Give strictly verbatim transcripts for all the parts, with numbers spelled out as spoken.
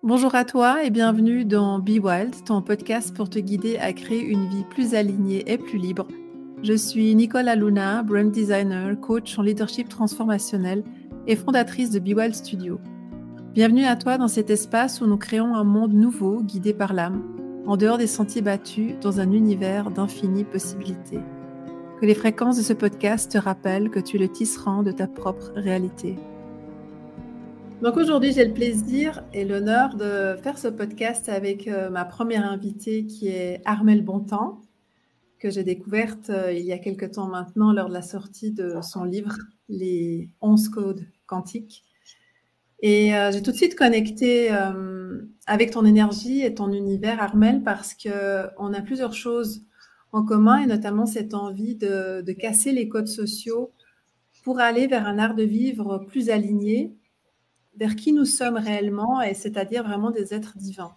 Bonjour à toi et bienvenue dans Be Wild, ton podcast pour te guider à créer une vie plus alignée et plus libre. Je suis Nicole Aluna, brand designer, coach en leadership transformationnel et fondatrice de Be Wild Studio. Bienvenue à toi dans cet espace où nous créons un monde nouveau guidé par l'âme, en dehors des sentiers battus, dans un univers d'infinies possibilités. Que les fréquences de ce podcast te rappellent que tu es le tisserand de ta propre réalité. Donc aujourd'hui, j'ai le plaisir et l'honneur de faire ce podcast avec euh, ma première invitée qui est Armelle Bontemps, que j'ai découverte euh, il y a quelque temps maintenant lors de la sortie de son livre Les onze codes quantiques. Et euh, j'ai tout de suite connecté euh, avec ton énergie et ton univers, Armelle, parce qu'on a plusieurs choses en commun et notamment cette envie de, de casser les codes sociaux pour aller vers un art de vivre plus aligné, vers qui nous sommes réellement, et c'est-à-dire vraiment des êtres divins.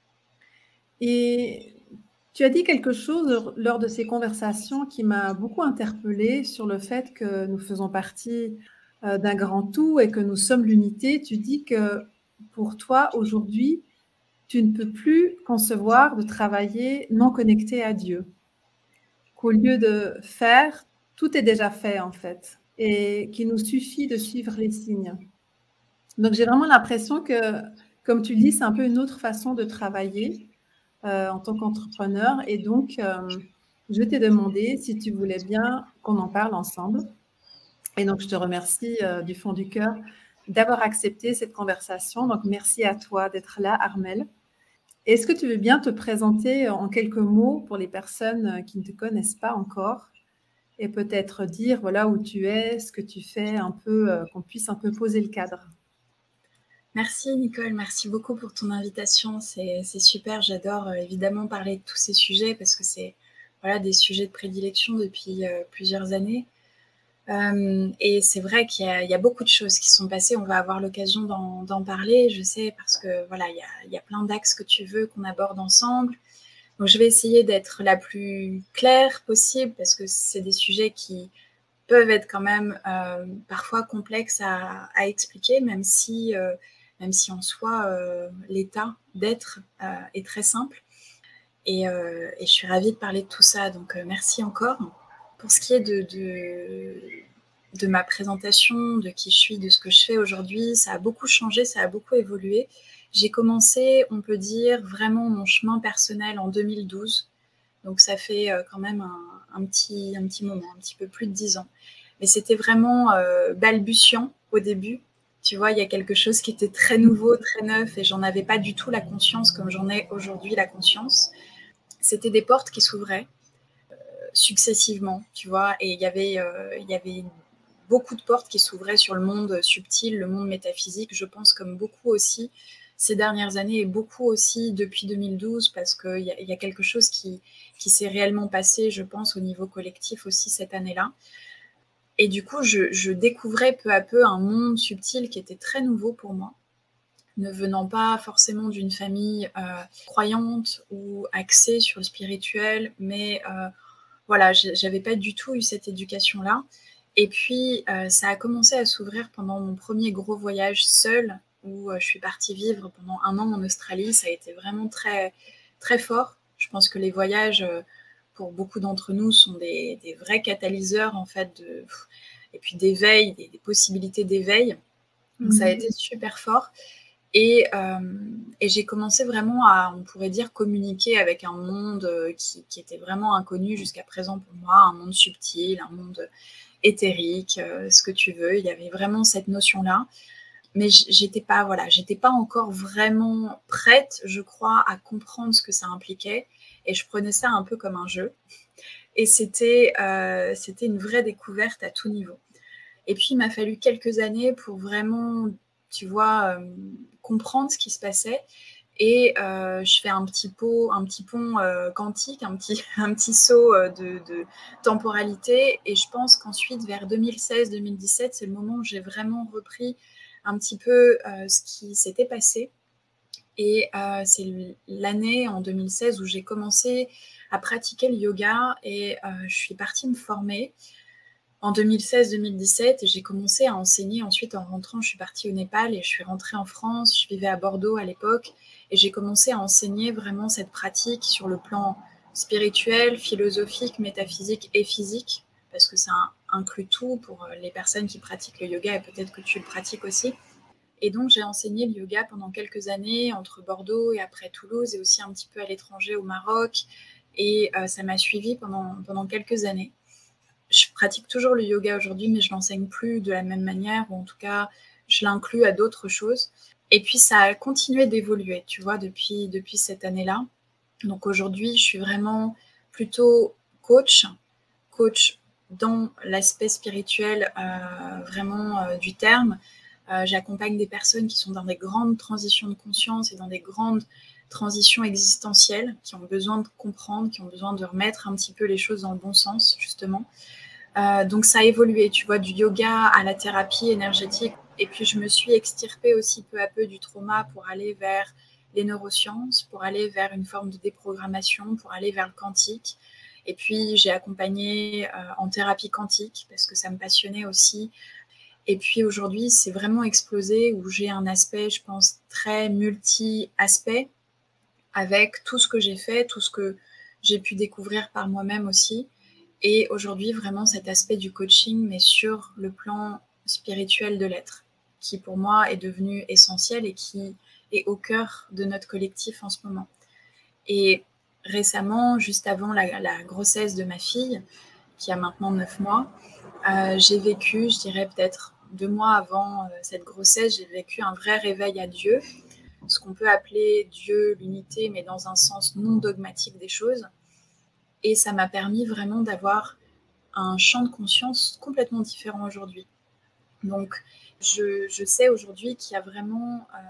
Et tu as dit quelque chose lors de ces conversations qui m'a beaucoup interpellée sur le fait que nous faisons partie d'un grand tout et que nous sommes l'unité. Tu dis que pour toi, aujourd'hui, tu ne peux plus concevoir de travailler non connecté à Dieu. Qu'au lieu de faire, tout est déjà fait en fait, et qu'il nous suffit de suivre les signes. Donc, j'ai vraiment l'impression que, comme tu le dis, c'est un peu une autre façon de travailler euh, en tant qu'entrepreneur. Et donc, euh, je t'ai demandé si tu voulais bien qu'on en parle ensemble. Et donc, je te remercie euh, du fond du cœur d'avoir accepté cette conversation. Donc, merci à toi d'être là, Armelle. Est-ce que tu veux bien te présenter en quelques mots pour les personnes qui ne te connaissent pas encore et peut-être dire voilà où tu es, ce que tu fais, un peu, euh, qu'on puisse un peu poser le cadre. Merci Nicole, merci beaucoup pour ton invitation, c'est super, j'adore euh, évidemment parler de tous ces sujets parce que c'est voilà, des sujets de prédilection depuis euh, plusieurs années. Euh, et c'est vrai qu'il y, y a beaucoup de choses qui sont passées, on va avoir l'occasion d'en parler, je sais, parce que voilà, il y a, y a plein d'axes que tu veux qu'on aborde ensemble. Donc je vais essayer d'être la plus claire possible parce que c'est des sujets qui peuvent être quand même euh, parfois complexes à, à expliquer, même si... Euh, même si en soi, euh, l'état d'être euh, est très simple. Et, euh, et je suis ravie de parler de tout ça, donc euh, merci encore. Pour ce qui est de, de, de ma présentation, de qui je suis, de ce que je fais aujourd'hui, ça a beaucoup changé, ça a beaucoup évolué. J'ai commencé, on peut dire, vraiment mon chemin personnel en deux mille douze. Donc ça fait euh, quand même un, un, petit, un petit moment, un petit peu plus de dix ans. Mais c'était vraiment euh, balbutiant au début. Tu vois, il y a quelque chose qui était très nouveau, très neuf, et j'en avais pas du tout la conscience comme j'en ai aujourd'hui la conscience. C'était des portes qui s'ouvraient euh, successivement, tu vois, et il y avait, euh, il y avait beaucoup de portes qui s'ouvraient sur le monde subtil, le monde métaphysique, je pense, comme beaucoup aussi ces dernières années, et beaucoup aussi depuis deux mille douze, parce qu'il y, y a quelque chose qui, qui s'est réellement passé, je pense, au niveau collectif aussi cette année-là. Et du coup, je, je découvrais peu à peu un monde subtil qui était très nouveau pour moi, ne venant pas forcément d'une famille euh, croyante ou axée sur le spirituel, mais euh, voilà, j'avais pas du tout eu cette éducation-là. Et puis, euh, ça a commencé à s'ouvrir pendant mon premier gros voyage seul, où euh, je suis partie vivre pendant un an en Australie. Ça a été vraiment très, très fort. Je pense que les voyages, euh, pour beaucoup d'entre nous, sont des, des vrais catalyseurs, en fait, de, et puis d'éveil, des, des possibilités d'éveil. Donc, mmh. Ça a été super fort. Et, euh, et j'ai commencé vraiment à, on pourrait dire, communiquer avec un monde qui, qui était vraiment inconnu jusqu'à présent pour moi, un monde subtil, un monde éthérique, euh, ce que tu veux. Il y avait vraiment cette notion-là. Mais j'étais pas, voilà, j'étais pas encore vraiment prête, je crois, à comprendre ce que ça impliquait. Et je prenais ça un peu comme un jeu. Et c'était, euh, c'était une vraie découverte à tout niveau. Et puis, il m'a fallu quelques années pour vraiment, tu vois, euh, comprendre ce qui se passait. Et euh, je fais un petit, pot, un petit pont euh, quantique, un petit, un petit saut euh, de, de temporalité. Et je pense qu'ensuite, vers deux mille seize deux mille dix-sept, c'est le moment où j'ai vraiment repris un petit peu euh, ce qui s'était passé. Et euh, c'est l'année en deux mille seize où j'ai commencé à pratiquer le yoga et euh, je suis partie me former en deux mille seize deux mille dix-sept, j'ai commencé à enseigner. Ensuite, en rentrant, je suis partie au Népal et je suis rentrée en France. Je vivais à Bordeaux à l'époque et j'ai commencé à enseigner vraiment cette pratique sur le plan spirituel, philosophique, métaphysique et physique, parce que ça inclut tout pour les personnes qui pratiquent le yoga et peut-être que tu le pratiques aussi. Et donc, j'ai enseigné le yoga pendant quelques années entre Bordeaux et après Toulouse et aussi un petit peu à l'étranger au Maroc. Et euh, ça m'a suivie pendant, pendant quelques années. Je pratique toujours le yoga aujourd'hui, mais je ne l'enseigne plus de la même manière, ou en tout cas, je l'inclus à d'autres choses. Et puis, ça a continué d'évoluer, tu vois, depuis, depuis cette année-là. Donc aujourd'hui, je suis vraiment plutôt coach, coach dans l'aspect spirituel euh, vraiment euh, du terme. Euh, j'accompagne des personnes qui sont dans des grandes transitions de conscience et dans des grandes transitions existentielles, qui ont besoin de comprendre, qui ont besoin de remettre un petit peu les choses dans le bon sens, justement. Euh, donc ça a évolué, tu vois, du yoga à la thérapie énergétique. Et puis je me suis extirpée aussi peu à peu du trauma pour aller vers les neurosciences, pour aller vers une forme de déprogrammation, pour aller vers le quantique. Et puis j'ai accompagné euh, en thérapie quantique parce que ça me passionnait aussi. Et puis aujourd'hui, c'est vraiment explosé où j'ai un aspect, je pense, très multi-aspect avec tout ce que j'ai fait, tout ce que j'ai pu découvrir par moi-même aussi. Et aujourd'hui, vraiment cet aspect du coaching, mais sur le plan spirituel de l'être, qui pour moi est devenu essentiel et qui est au cœur de notre collectif en ce moment. Et récemment, juste avant la, la grossesse de ma fille, qui a maintenant neuf mois, euh, j'ai vécu, je dirais peut-être deux mois avant euh, cette grossesse, j'ai vécu un vrai réveil à Dieu, ce qu'on peut appeler Dieu, l'unité, mais dans un sens non dogmatique des choses. Et ça m'a permis vraiment d'avoir un champ de conscience complètement différent aujourd'hui. Donc, je, je sais aujourd'hui qu'il y a vraiment euh,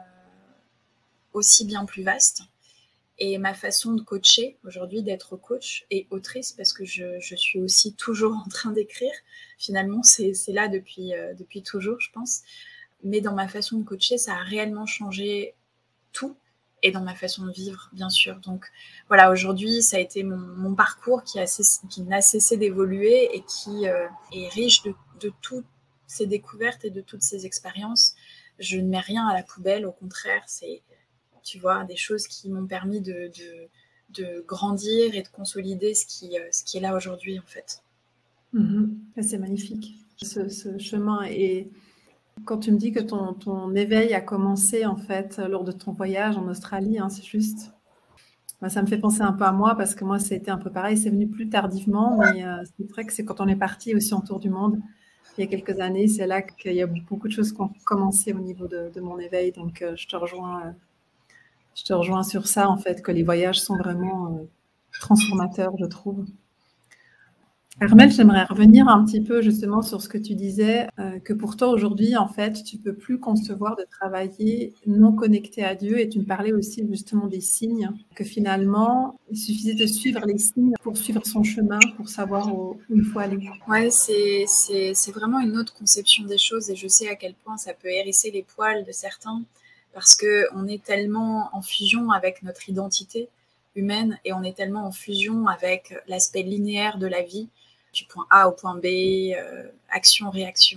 aussi bien plus vaste. Et ma façon de coacher aujourd'hui, d'être coach et autrice, parce que je, je suis aussi toujours en train d'écrire, finalement, c'est, c'est là depuis, euh, depuis toujours, je pense. Mais dans ma façon de coacher, ça a réellement changé tout. Et dans ma façon de vivre, bien sûr. Donc voilà, aujourd'hui, ça a été mon, mon parcours qui, a cessé, qui n'a cessé d'évoluer et qui euh, est riche de, de toutes ces découvertes et de toutes ces expériences. Je ne mets rien à la poubelle, au contraire, c'est, tu vois, des choses qui m'ont permis de, de, de grandir et de consolider ce qui, ce qui est là aujourd'hui, en fait. Mmh. C'est magnifique, ce, ce chemin. Et quand tu me dis que ton, ton éveil a commencé en fait lors de ton voyage en Australie, hein, c'est juste, ben, ça me fait penser un peu à moi parce que moi c'était un peu pareil, c'est venu plus tardivement, mais euh, c'est vrai que c'est quand on est parti aussi en tour du monde il y a quelques années, c'est là qu'il y a beaucoup de choses qui ont commencé au niveau de, de mon éveil, donc euh, je te rejoins, euh, je te rejoins sur ça en fait, que les voyages sont vraiment euh, transformateurs, je trouve. Armelle, j'aimerais revenir un petit peu justement sur ce que tu disais, euh, que pour toi aujourd'hui, en fait, tu peux plus concevoir de travailler non connecté à Dieu et tu me parlais aussi justement des signes, que finalement, il suffisait de suivre les signes pour suivre son chemin, pour savoir où, où il faut aller. Ouais, c'est, c'est, c'est vraiment une autre conception des choses et je sais à quel point ça peut hérisser les poils de certains parce qu'on est tellement en fusion avec notre identité humaine et on est tellement en fusion avec l'aspect linéaire de la vie, du point A au point B, euh, action-réaction,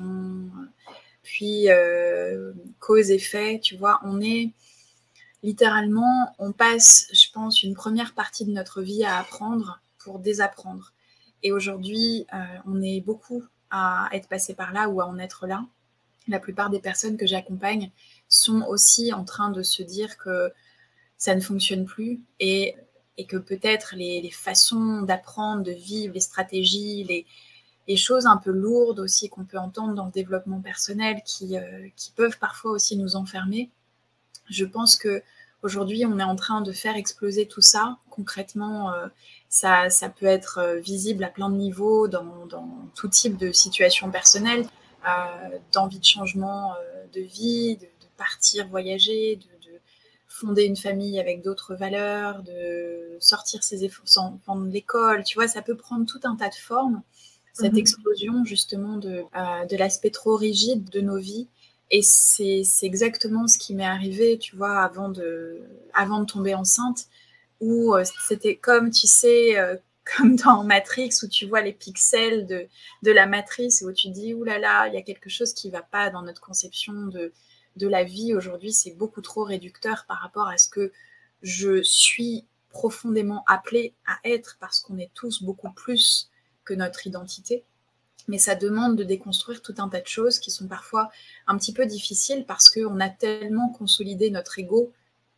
puis euh, cause-effet, tu vois, on est littéralement, on passe, je pense, une première partie de notre vie à apprendre pour désapprendre. Et aujourd'hui, euh, on est beaucoup à être passé par là ou à en être là. La plupart des personnes que j'accompagne sont aussi en train de se dire que ça ne fonctionne plus et, et que peut-être les, les façons d'apprendre, de vivre, les stratégies, les, les choses un peu lourdes aussi qu'on peut entendre dans le développement personnel qui, euh, qui peuvent parfois aussi nous enfermer. Je pense qu'aujourd'hui, on est en train de faire exploser tout ça. Concrètement, euh, ça, ça peut être euh, visible à plein de niveaux, dans, dans tout type de situation personnelle, euh, d'envie de changement euh, de vie, de, de partir voyager, de, de fonder une famille avec d'autres valeurs, de sortir ses enfants de l'école. Tu vois, ça peut prendre tout un tas de formes, cette explosion justement de, euh, de l'aspect trop rigide de nos vies. Et c'est, c'est exactement ce qui m'est arrivé, tu vois, avant de, avant de tomber enceinte, où euh, c'était comme, tu sais, euh, comme dans Matrix, où tu vois les pixels de, de la matrice et où tu dis, oulala, là là, il y a quelque chose qui ne va pas dans notre conception de, de la vie. Aujourd'hui, c'est beaucoup trop réducteur par rapport à ce que je suis profondément appelée à être, parce qu'on est tous beaucoup plus que notre identité. Mais ça demande de déconstruire tout un tas de choses qui sont parfois un petit peu difficiles parce qu'on a tellement consolidé notre ego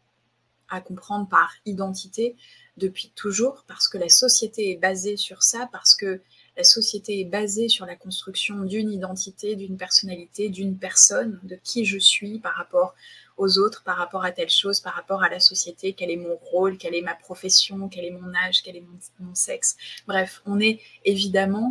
à comprendre par identité depuis toujours, parce que la société est basée sur ça, parce que la société est basée sur la construction d'une identité, d'une personnalité, d'une personne, de qui je suis par rapport aux autres, par rapport à telle chose, par rapport à la société, quel est mon rôle, quelle est ma profession, quel est mon âge, quel est mon, mon sexe. Bref, on est évidemment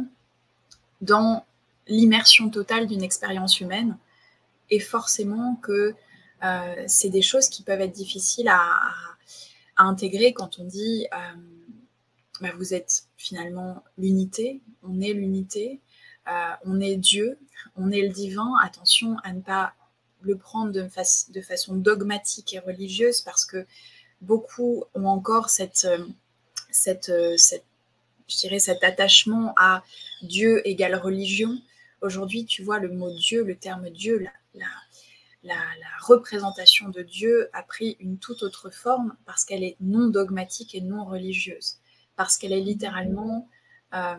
dans l'immersion totale d'une expérience humaine, et forcément que euh, c'est des choses qui peuvent être difficiles à, à, à intégrer quand on dit euh, bah, vous êtes finalement l'unité, on est l'unité, euh, on est Dieu, on est le divin. Attention à ne pas le prendre de, fa- de façon dogmatique et religieuse, parce que beaucoup ont encore cette, cette, cette, je dirais cet attachement à Dieu égale religion. Aujourd'hui, tu vois, le mot Dieu, le terme Dieu, la, la, la, la représentation de Dieu a pris une toute autre forme parce qu'elle est non dogmatique et non religieuse. Parce qu'elle est littéralement euh,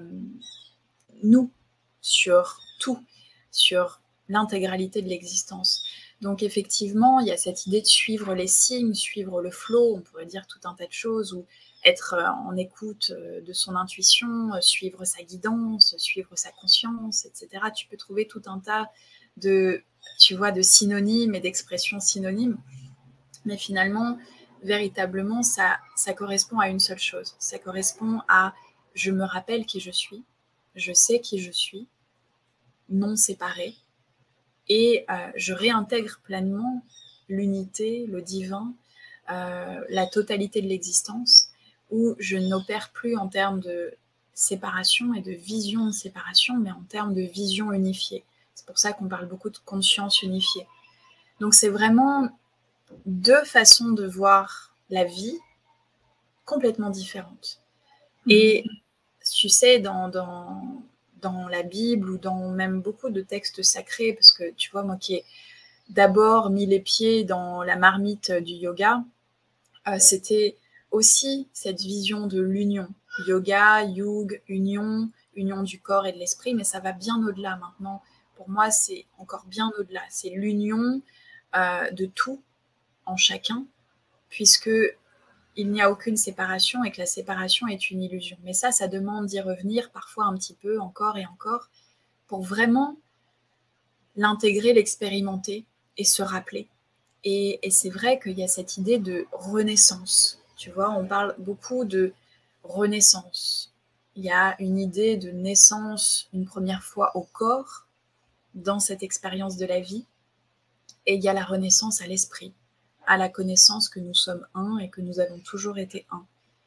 nous, sur tout, sur l'intégralité de l'existence. Donc effectivement, il y a cette idée de suivre les signes, suivre le flow, on pourrait dire tout un tas de choses, ou être en écoute de son intuition, suivre sa guidance, suivre sa conscience, et cetera. Tu peux trouver tout un tas de, tu vois, de synonymes et d'expressions synonymes, mais finalement, véritablement, ça, ça correspond à une seule chose. Ça correspond à « je me rappelle qui je suis, je sais qui je suis, non séparé, et euh, je réintègre pleinement l'unité, le divin, euh, la totalité de l'existence, où je n'opère plus en termes de séparation et de vision de séparation, mais en termes de vision unifiée. C'est pour ça qu'on parle beaucoup de conscience unifiée. Donc c'est vraiment deux façons de voir la vie complètement différentes. Mmh. Et tu sais, dans, dans, dans la Bible ou dans même beaucoup de textes sacrés, parce que tu vois, moi qui ai d'abord mis les pieds dans la marmite du yoga, euh, c'était aussi cette vision de l'union. Yoga, yug, union, union du corps et de l'esprit, mais ça va bien au-delà maintenant. Pour moi, c'est encore bien au-delà. C'est l'union euh, de tout en chacun, puisque il n'y a aucune séparation et que la séparation est une illusion. Mais ça, ça demande d'y revenir parfois un petit peu, encore et encore, pour vraiment l'intégrer, l'expérimenter et se rappeler. Et, et c'est vrai qu'il y a cette idée de renaissance. Tu vois, on parle beaucoup de renaissance. Il y a une idée de naissance une première fois au corps, dans cette expérience de la vie, et il y a la renaissance à l'esprit, à la connaissance que nous sommes un et que nous avons toujours été un.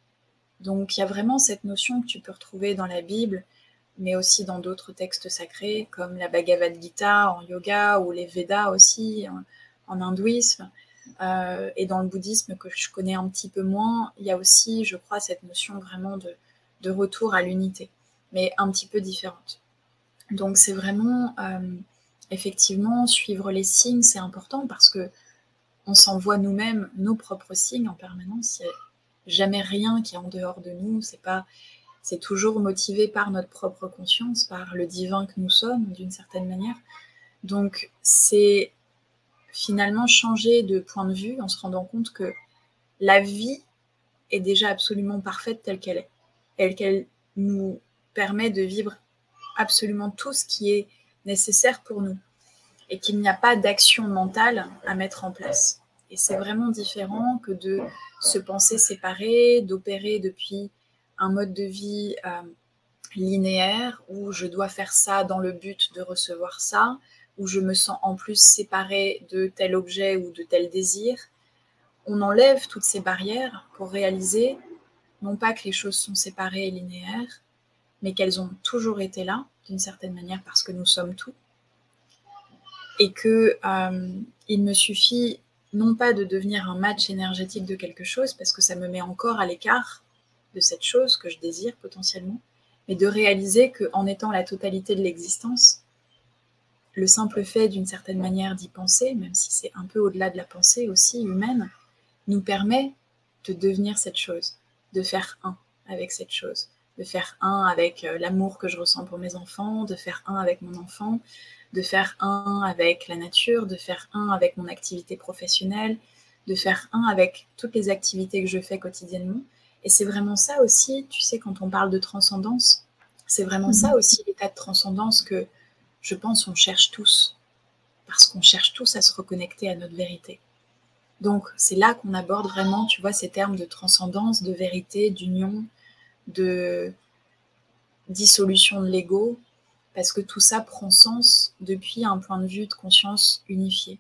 Donc il y a vraiment cette notion que tu peux retrouver dans la Bible, mais aussi dans d'autres textes sacrés, comme la Bhagavad Gita en yoga, ou les Védas aussi en, en hindouisme, euh, et dans le bouddhisme que je connais un petit peu moins, il y a aussi, je crois, cette notion vraiment de, de retour à l'unité, mais un petit peu différente. Donc c'est vraiment, euh, effectivement, suivre les signes, c'est important parce que on s'envoie nous-mêmes nos propres signes en permanence. Il n'y a jamais rien qui est en dehors de nous. C'est pas, c'est toujours motivé par notre propre conscience, par le divin que nous sommes, d'une certaine manière. Donc, c'est finalement changer de point de vue en se rendant compte que la vie est déjà absolument parfaite telle qu'elle est, et qu'elle nous permet de vivre absolument tout ce qui est nécessaire pour nous, et qu'il n'y a pas d'action mentale à mettre en place. Et c'est vraiment différent que de se penser séparé, d'opérer depuis un mode de vie euh, linéaire, où je dois faire ça dans le but de recevoir ça, où je me sens en plus séparée de tel objet ou de tel désir. On enlève toutes ces barrières pour réaliser, non pas que les choses sont séparées et linéaires, mais qu'elles ont toujours été là, d'une certaine manière, parce que nous sommes tout. Et que euh, il me suffit non pas de devenir un match énergétique de quelque chose, parce que ça me met encore à l'écart, de cette chose que je désire potentiellement, mais de réaliser qu'en étant la totalité de l'existence, le simple fait d'une certaine manière d'y penser, même si c'est un peu au-delà de la pensée aussi humaine, nous permet de devenir cette chose, de faire un avec cette chose, de faire un avec l'amour que je ressens pour mes enfants, de faire un avec mon enfant, de faire un avec la nature, de faire un avec mon activité professionnelle, de faire un avec toutes les activités que je fais quotidiennement. Et c'est vraiment ça aussi, tu sais, quand on parle de transcendance, c'est vraiment ça aussi l'état de transcendance que je pense on cherche tous, parce qu'on cherche tous à se reconnecter à notre vérité. Donc c'est là qu'on aborde vraiment, tu vois, ces termes de transcendance, de vérité, d'union, de dissolution de l'ego, parce que tout ça prend sens depuis un point de vue de conscience unifié.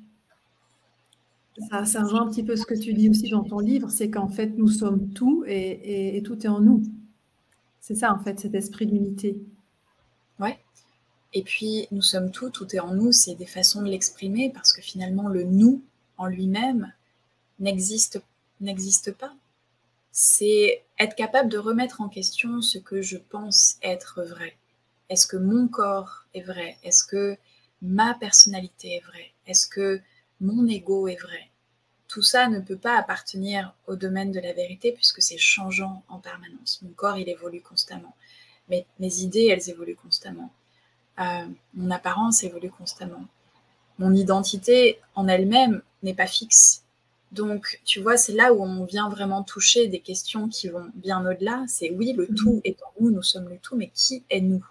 Ça, ça rejoint un petit peu ce que tu dis aussi dans ton livre, c'est qu'en fait, nous sommes tout et, et, et tout est en nous. C'est ça, en fait, cet esprit d'unité. Ouais. Et puis, nous sommes tout, tout est en nous, c'est des façons de l'exprimer, parce que finalement, le nous, en lui-même, n'existe, n'existe pas. C'est être capable de remettre en question ce que je pense être vrai. Est-ce que mon corps est vrai? Est-ce que ma personnalité est vraie? Est-ce que mon ego est vrai? Tout ça ne peut pas appartenir au domaine de la vérité puisque c'est changeant en permanence. Mon corps, il évolue constamment. Mes, mes idées, elles évoluent constamment. Euh, mon apparence évolue constamment. Mon identité en elle-même n'est pas fixe. Donc, tu vois, c'est là où on vient vraiment toucher des questions qui vont bien au-delà. C'est oui, le tout est en nous, nous sommes le tout, mais qui est nous?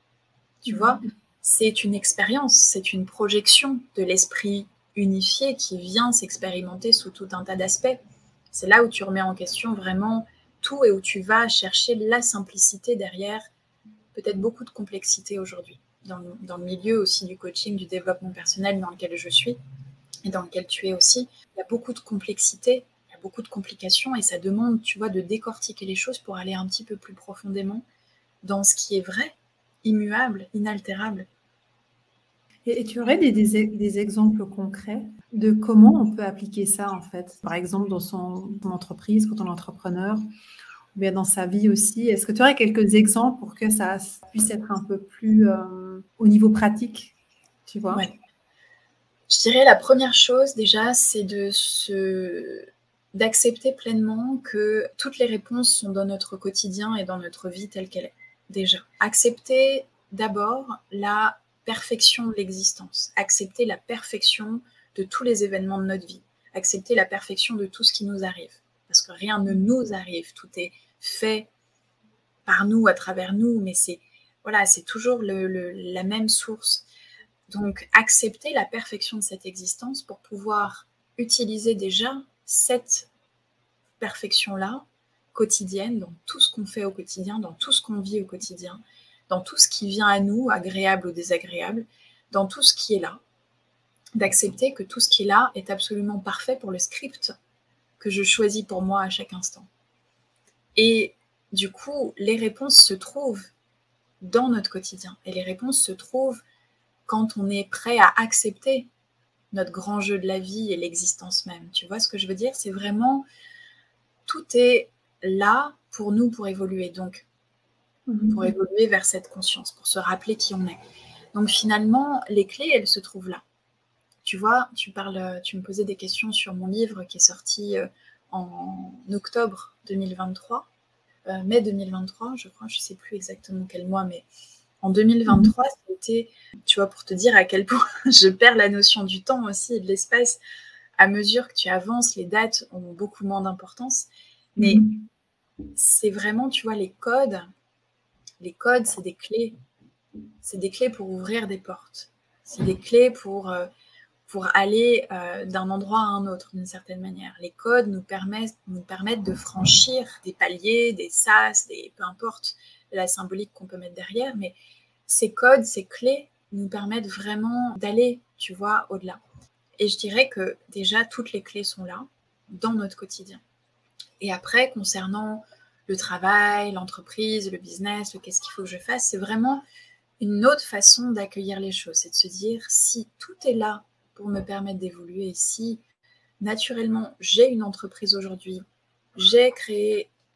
Tu vois, c'est une expérience, c'est une projection de l'esprit unifié qui vient s'expérimenter sous tout un tas d'aspects. C'est là où tu remets en question vraiment tout et où tu vas chercher la simplicité derrière peut-être beaucoup de complexité aujourd'hui. Dans le, dans le milieu aussi du coaching, du développement personnel dans lequel je suis et dans lequel tu es aussi, il y a beaucoup de complexité, il y a beaucoup de complications et ça demande, tu vois, de décortiquer les choses pour aller un petit peu plus profondément dans ce qui est vrai, immuable, inaltérable. Et, et tu aurais des, des, des exemples concrets de comment on peut appliquer ça, en fait? Par exemple, dans son, son entreprise, quand on est entrepreneur, ou bien dans sa vie aussi. Est-ce que tu aurais quelques exemples pour que ça puisse être un peu plus euh, au niveau pratique, tu vois? Ouais. Je dirais la première chose déjà, c'est de se... d'accepter pleinement que toutes les réponses sont dans notre quotidien et dans notre vie telle qu'elle est, déjà. Accepter d'abord la perfection de l'existence, accepter la perfection de tous les événements de notre vie, accepter la perfection de tout ce qui nous arrive, parce que rien ne nous arrive, tout est fait par nous, à travers nous, mais c'est, voilà, c'est toujours le, le, la même source. Donc, accepter la perfection de cette existence pour pouvoir utiliser déjà cette perfection-là, quotidienne, dans tout ce qu'on fait au quotidien, dans tout ce qu'on vit au quotidien, dans tout ce qui vient à nous, agréable ou désagréable, dans tout ce qui est là. D'accepter que tout ce qui est là est absolument parfait pour le script que je choisis pour moi à chaque instant. Et du coup, les réponses se trouvent dans notre quotidien. Et les réponses se trouvent quand on est prêt à accepter notre grand jeu de la vie et l'existence même. Tu vois ce que je veux dire? C'est vraiment, tout est là pour nous, pour évoluer. Donc, mmh. pour évoluer vers cette conscience, pour se rappeler qui on est. Donc finalement, les clés, elles se trouvent là. Tu vois, tu parles, tu me posais des questions sur mon livre qui est sorti en octobre deux mille vingt-trois, euh, mai deux mille vingt-trois, je crois, je ne sais plus exactement quel mois, mais en deux mille vingt-trois, c'était, tu vois, pour te dire à quel point je perds la notion du temps aussi et de l'espace. À mesure que tu avances, les dates ont beaucoup moins d'importance. Mais mmh. c'est vraiment, tu vois, les codes. Les codes, c'est des clés. C'est des clés pour ouvrir des portes. C'est des clés pour, euh, pour aller euh, d'un endroit à un autre, d'une certaine manière. Les codes nous permettent, nous permettent de franchir des paliers, des sas, des, peu importe la symbolique qu'on peut mettre derrière, mais ces codes, ces clés nous permettent vraiment d'aller, tu vois, au-delà. Et je dirais que déjà, toutes les clés sont là, dans notre quotidien. Et après, concernant le travail, l'entreprise, le business, le qu'est-ce qu'il faut que je fasse, c'est vraiment une autre façon d'accueillir les choses. C'est de se dire, si tout est là pour me permettre d'évoluer, si naturellement j'ai une entreprise aujourd'hui, j'ai créé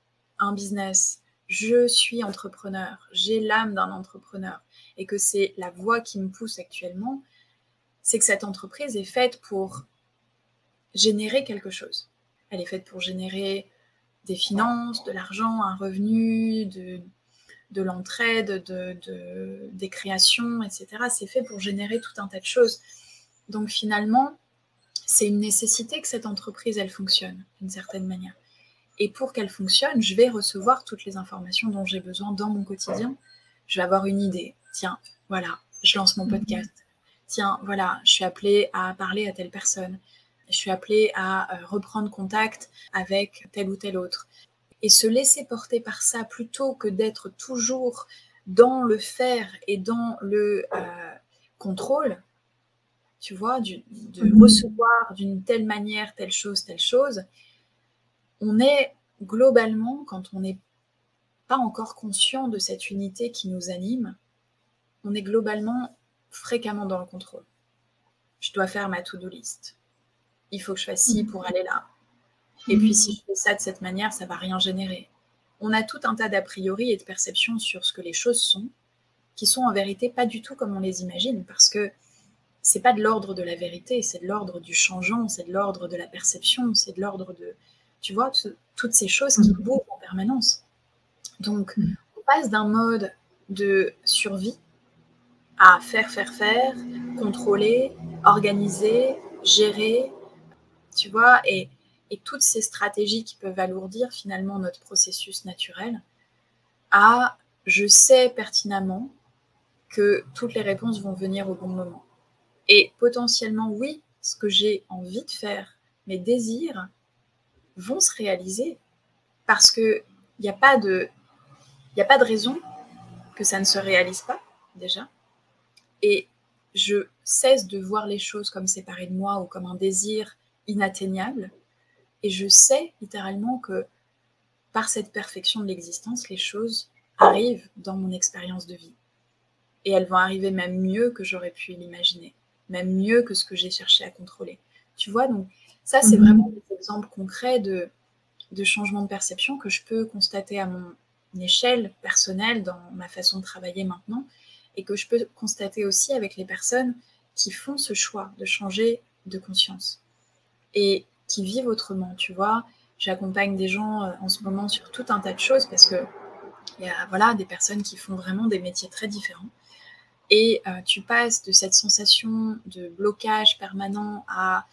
un business, je suis entrepreneur, j'ai l'âme d'un entrepreneur et que c'est la voie qui me pousse actuellement, c'est que cette entreprise est faite pour générer quelque chose. Elle est faite pour générer des finances, de l'argent, un revenu, de, de l'entraide, de, de, des créations, et cetera. C'est fait pour générer tout un tas de choses. Donc finalement, c'est une nécessité que cette entreprise, elle fonctionne d'une certaine manière. Et pour qu'elle fonctionne, je vais recevoir toutes les informations dont j'ai besoin dans mon quotidien. Je vais avoir une idée. Tiens, voilà, je lance mon podcast. Tiens, voilà, je suis appelée à parler à telle personne. Je suis appelée à reprendre contact avec tel ou tel autre. Et se laisser porter par ça plutôt que d'être toujours dans le faire et dans le euh, contrôle, tu vois, du, de mmh. recevoir d'une telle manière telle chose, telle chose, on est globalement, quand on n'est pas encore conscient de cette unité qui nous anime, on est globalement fréquemment dans le contrôle. Je dois faire ma to-do list. Il faut que je fasse ci pour aller là. Et puis si je fais ça de cette manière, ça ne va rien générer. On a tout un tas d'a priori et de perceptions sur ce que les choses sont, qui sont en vérité pas du tout comme on les imagine, parce que c'est pas de l'ordre de la vérité, c'est de l'ordre du changeant, c'est de l'ordre de la perception, c'est de l'ordre de, tu vois, toutes ces choses qui bougent en permanence. Donc, on passe d'un mode de survie à faire, faire, faire, contrôler, organiser, gérer, tu vois, et, et toutes ces stratégies qui peuvent alourdir finalement notre processus naturel, à je sais pertinemment que toutes les réponses vont venir au bon moment. Et potentiellement, oui, ce que j'ai envie de faire, mes désirs vont se réaliser parce qu'il n'y a pas de, il n'y a pas de raison que ça ne se réalise pas, déjà. Et je cesse de voir les choses comme séparées de moi ou comme un désir inatteignable. Et je sais littéralement que par cette perfection de l'existence, les choses arrivent dans mon expérience de vie. Et elles vont arriver même mieux que j'aurais pu l'imaginer, même mieux que ce que j'ai cherché à contrôler. Tu vois, donc ça, c'est mmh. vraiment des exemples concrets de, de changements de perception que je peux constater à mon échelle personnelle, dans ma façon de travailler maintenant, et que je peux constater aussi avec les personnes qui font ce choix de changer de conscience et qui vivent autrement, tu vois. J'accompagne des gens euh, en ce moment sur tout un tas de choses parce que il y a voilà, des personnes qui font vraiment des métiers très différents. Et euh, tu passes de cette sensation de blocage permanent à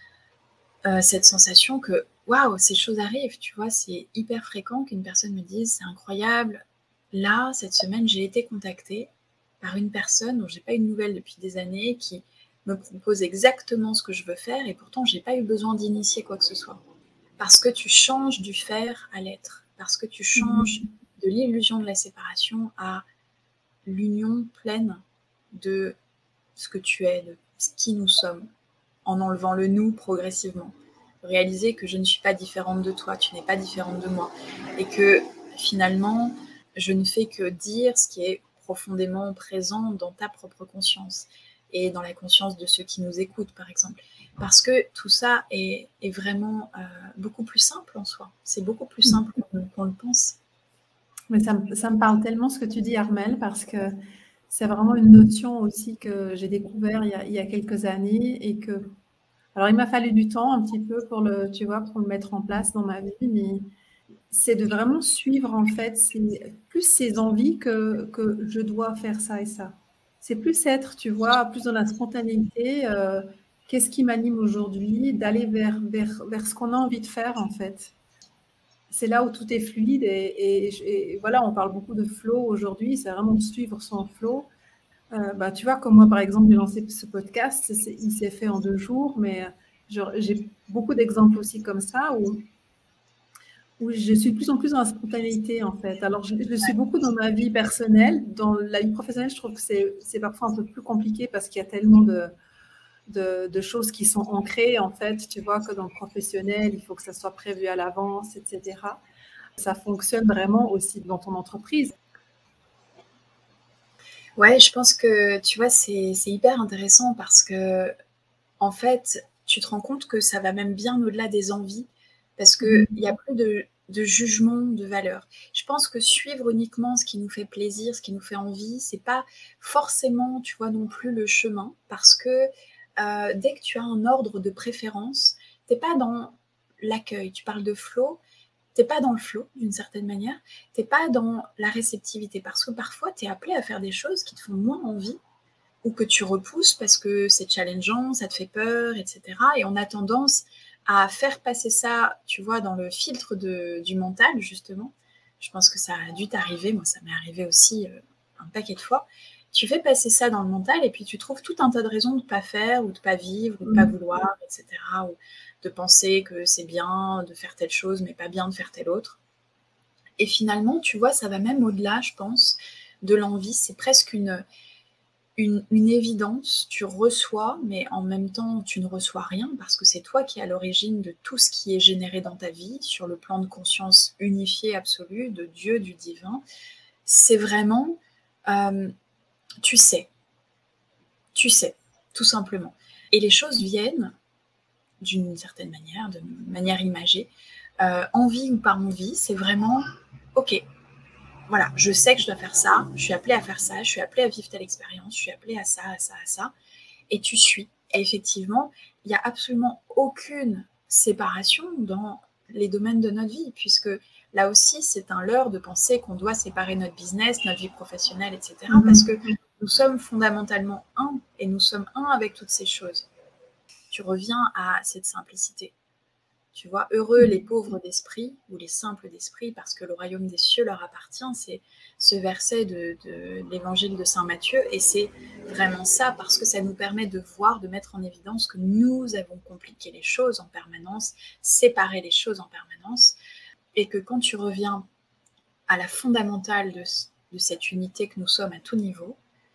euh, cette sensation que waouh, ces choses arrivent, tu vois, c'est hyper fréquent qu'une personne me dise c'est incroyable, là, cette semaine, j'ai été contactée par une personne dont j'ai pas eu de nouvelles depuis des années, qui me propose exactement ce que je veux faire et pourtant, j'ai pas eu besoin d'initier quoi que ce soit. Parce que tu changes du faire à l'être, parce que tu changes mmh. de l'illusion de la séparation à l'union pleine de ce que tu es, de ce qui nous sommes, en enlevant le nous progressivement. Réaliser que je ne suis pas différente de toi, tu n'es pas différente de moi, et que finalement, je ne fais que dire ce qui est profondément présent dans ta propre conscience et dans la conscience de ceux qui nous écoutent, par exemple. Parce que tout ça est, est vraiment euh, beaucoup plus simple en soi. C'est beaucoup plus simple qu'on, qu'on le pense. Mais ça, ça me parle tellement ce que tu dis, Armelle, parce que c'est vraiment une notion aussi que j'ai découvert il y a, il y a quelques années et que, alors il m'a fallu du temps un petit peu pour le, tu vois, pour le mettre en place dans ma vie, mais c'est de vraiment suivre en fait, c'est plus ces envies que, que je dois faire ça et ça. C'est plus être, tu vois, plus dans la spontanéité, euh, qu'est-ce qui m'anime aujourd'hui, d'aller vers, vers, vers ce qu'on a envie de faire en fait. C'est là où tout est fluide et, et, et voilà, on parle beaucoup de flow aujourd'hui, c'est vraiment suivre son flow. Euh, bah, tu vois, comme moi, par exemple, j'ai lancé ce podcast, c'est, il s'est fait en deux jours, mais genre, j'ai beaucoup d'exemples aussi comme ça où, où je suis de plus en plus dans la spontanéité, en fait. Alors, je, je suis beaucoup dans ma vie personnelle. Dans la vie professionnelle, je trouve que c'est, c'est parfois un peu plus compliqué parce qu'il y a tellement de, de, de choses qui sont ancrées, en fait. Tu vois, que dans le professionnel, il faut que ça soit prévu à l'avance, et cetera. Ça fonctionne vraiment aussi dans ton entreprise. Ouais, je pense que, tu vois, c'est, c'est hyper intéressant parce que, en fait, tu te rends compte que ça va même bien au-delà des envies parce qu'il n'y a plus de, de jugement, de valeur. Je pense que suivre uniquement ce qui nous fait plaisir, ce qui nous fait envie, c'est pas forcément, tu vois, non plus le chemin, parce que euh, dès que tu as un ordre de préférence, t'es pas dans l'accueil. Tu parles de flow, t'es pas dans le flow d'une certaine manière, t'es pas dans la réceptivité, parce que parfois t'es appelé à faire des choses qui te font moins envie ou que tu repousses parce que c'est challengeant, ça te fait peur, et cetera. Et on a tendance à faire passer ça, tu vois, dans le filtre de, du mental, justement. Je pense que ça a dû t'arriver, moi ça m'est arrivé aussi euh, un paquet de fois. Tu fais passer ça dans le mental et puis tu trouves tout un tas de raisons de ne pas faire ou de ne pas vivre ou de ne pas vouloir, et cetera. Ou de penser que c'est bien de faire telle chose mais pas bien de faire telle autre. Et finalement, tu vois, ça va même au-delà, je pense, de l'envie. C'est presque une... Une, une évidence, tu reçois, mais en même temps, tu ne reçois rien parce que c'est toi qui es à l'origine de tout ce qui est généré dans ta vie, sur le plan de conscience unifié, absolu, de Dieu, du divin. C'est vraiment, euh, tu sais, tu sais, tout simplement. Et les choses viennent d'une certaine manière, de manière imagée, euh, envie ou pas envie, c'est vraiment, ok, voilà, je sais que je dois faire ça, je suis appelée à faire ça, je suis appelée à vivre telle expérience, je suis appelée à ça, à ça, à ça, et tu suis. Et effectivement, il n'y a absolument aucune séparation dans les domaines de notre vie, puisque là aussi, c'est un leurre de penser qu'on doit séparer notre business, notre vie professionnelle, et cetera, mm-hmm. parce que nous sommes fondamentalement un, et nous sommes un avec toutes ces choses. Tu reviens à cette simplicité. Tu vois, heureux les pauvres d'esprit ou les simples d'esprit parce que le royaume des cieux leur appartient. C'est ce verset de, de l'évangile de Saint Matthieu et c'est vraiment ça parce que ça nous permet de voir, de mettre en évidence que nous avons compliqué les choses en permanence, séparé les choses en permanence et que quand tu reviens à la fondamentale de, de cette unité que nous sommes à tout niveau,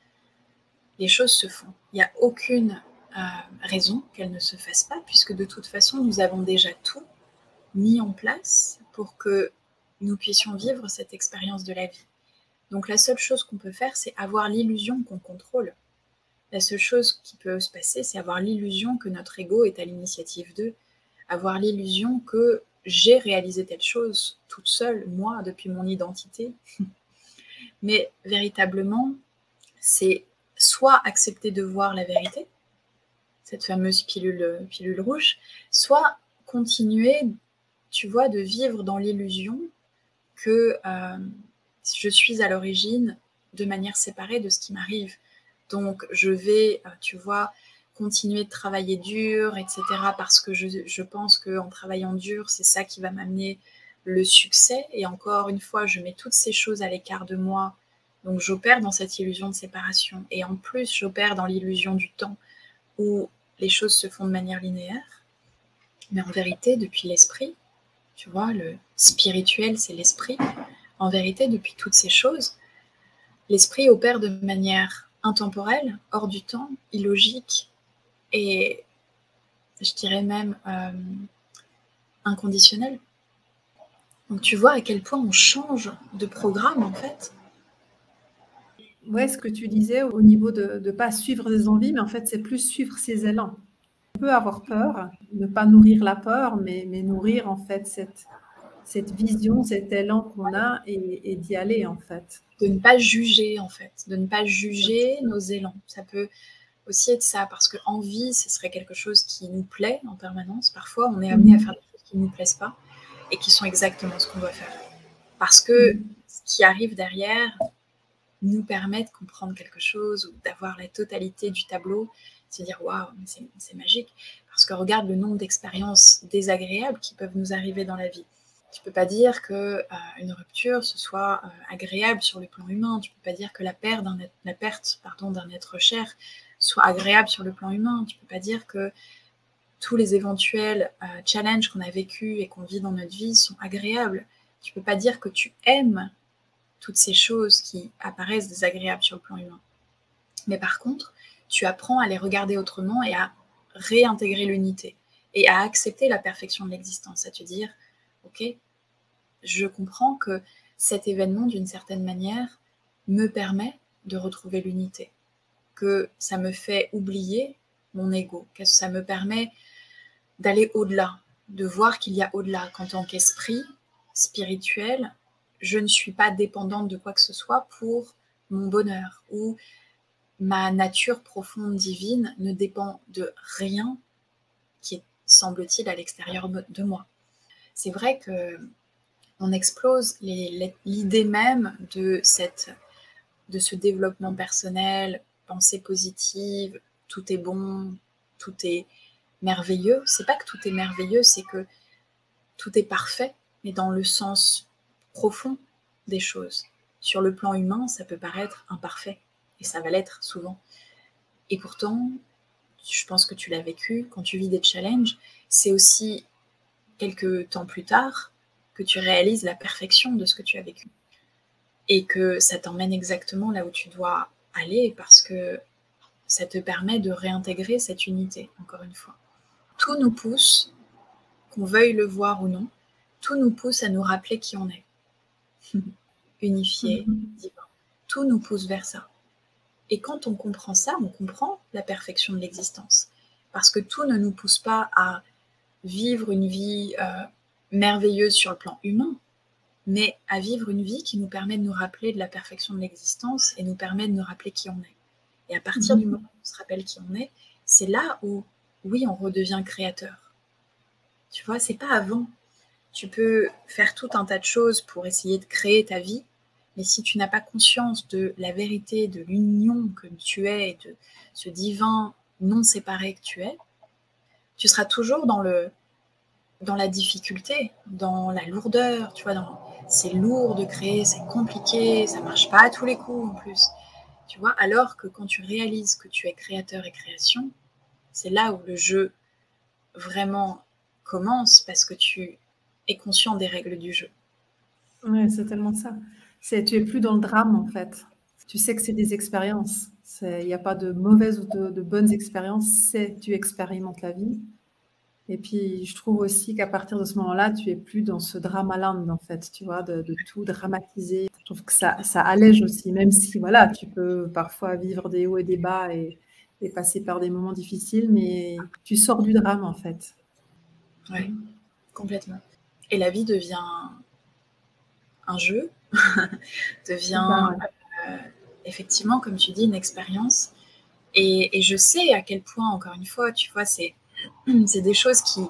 les choses se font. Il n'y a aucune Euh, raison qu'elle ne se fasse pas, puisque de toute façon, nous avons déjà tout mis en place pour que nous puissions vivre cette expérience de la vie. Donc la seule chose qu'on peut faire, c'est avoir l'illusion qu'on contrôle. La seule chose qui peut se passer, c'est avoir l'illusion que notre ego est à l'initiative d'eux, avoir l'illusion que j'ai réalisé telle chose toute seule, moi, depuis mon identité. Mais véritablement, c'est soit accepter de voir la vérité, cette fameuse pilule, pilule rouge, soit continuer, tu vois, de vivre dans l'illusion que euh, je suis à l'origine de manière séparée de ce qui m'arrive. Donc, je vais, euh, tu vois, continuer de travailler dur, et cetera, parce que je, je pense qu'en travaillant dur, c'est ça qui va m'amener le succès. Et encore une fois, je mets toutes ces choses à l'écart de moi. Donc, j'opère dans cette illusion de séparation. Et en plus, j'opère dans l'illusion du temps où les choses se font de manière linéaire, mais en vérité, depuis l'esprit, tu vois, le spirituel, c'est l'esprit, en vérité, depuis toutes ces choses, l'esprit opère de manière intemporelle, hors du temps, illogique, et je dirais même euh, inconditionnelle. Donc tu vois à quel point on change de programme, en fait. Ouais, ce que tu disais au niveau de ne pas suivre des envies, mais en fait, c'est plus suivre ses élans. On peut avoir peur, ne pas nourrir la peur, mais, mais nourrir en fait cette, cette vision, cet élan qu'on a et, et d'y aller en fait. De ne pas juger en fait, de ne pas juger nos élans. Ça peut aussi être ça, parce que envie, ce serait quelque chose qui nous plaît en permanence. Parfois, on est amené à faire des choses qui ne nous plaisent pas et qui sont exactement ce qu'on doit faire. Parce que ce qui arrive derrière nous permet de comprendre quelque chose ou d'avoir la totalité du tableau, se dire waouh, c'est, c'est magique. Parce que regarde le nombre d'expériences désagréables qui peuvent nous arriver dans la vie. Tu ne peux pas dire qu'une euh, rupture, ce soit euh, agréable sur le plan humain. Tu ne peux pas dire que la perte d'un être, la perte, pardon, d'un être cher soit agréable sur le plan humain. Tu ne peux pas dire que tous les éventuels euh, challenges qu'on a vécus et qu'on vit dans notre vie sont agréables. Tu ne peux pas dire que tu aimes toutes ces choses qui apparaissent désagréables sur le plan humain. Mais par contre, tu apprends à les regarder autrement et à réintégrer l'unité et à accepter la perfection de l'existence, à te dire ok, je comprends que cet événement, d'une certaine manière, me permet de retrouver l'unité, que ça me fait oublier mon ego, que ça me permet d'aller au-delà, de voir qu'il y a au-delà, qu'en tant qu'esprit, spirituelle, je ne suis pas dépendante de quoi que ce soit pour mon bonheur, ou ma nature profonde divine ne dépend de rien qui est, semble-t-il, à l'extérieur de moi. C'est vrai que on explose les, les, l'idée même de, cette, de ce développement personnel, pensée positive, tout est bon, tout est merveilleux. C'est pas que tout est merveilleux, c'est que tout est parfait, mais dans le sens profond des choses. Sur le plan humain, ça peut paraître imparfait, et ça va l'être souvent. Et pourtant, je pense que tu l'as vécu, quand tu vis des challenges, c'est aussi quelques temps plus tard que tu réalises la perfection de ce que tu as vécu. Et que ça t'emmène exactement là où tu dois aller, parce que ça te permet de réintégrer cette unité, encore une fois. Tout nous pousse, qu'on veuille le voir ou non, tout nous pousse à nous rappeler qui on est. Unifié, mm-hmm. divin. Tout nous pousse vers ça. Et quand on comprend ça, on comprend la perfection de l'existence. Parce que tout ne nous pousse pas à vivre une vie euh, merveilleuse sur le plan humain, mais à vivre une vie qui nous permet de nous rappeler de la perfection de l'existence et nous permet de nous rappeler qui on est. Et à partir mmh. du moment où on se rappelle qui on est, c'est là où, oui, on redevient créateur. Tu vois, c'est pas avant. Tu peux faire tout un tas de choses pour essayer de créer ta vie, mais si tu n'as pas conscience de la vérité, de l'union que tu es, et de ce divin non séparé que tu es, tu seras toujours dans le dans la difficulté, dans la lourdeur, tu vois, dans c'est lourd de créer, c'est compliqué, ça marche pas à tous les coups en plus, tu vois, alors que quand tu réalises que tu es créateur et création, c'est là où le jeu vraiment commence, parce que tu es conscient des règles du jeu. Ouais, c'est tellement ça. C'est, tu es plus dans le drame en fait. Tu sais que c'est des expériences. Il n'y a pas de mauvaises ou de, de bonnes expériences, c'est tu expérimentes la vie. Et puis, je trouve aussi qu'à partir de ce moment-là, tu es plus dans ce drama-land, en fait, tu vois, de, de tout dramatiser. Je trouve que ça, ça allège aussi, même si, voilà, tu peux parfois vivre des hauts et des bas et, et passer par des moments difficiles, mais tu sors du drame, en fait. Oui, mmh. complètement. Et la vie devient un jeu, devient Ben, ouais. euh, effectivement, comme tu dis, une expérience. Et, et je sais à quel point, encore une fois, tu vois, c'est c'est des choses qui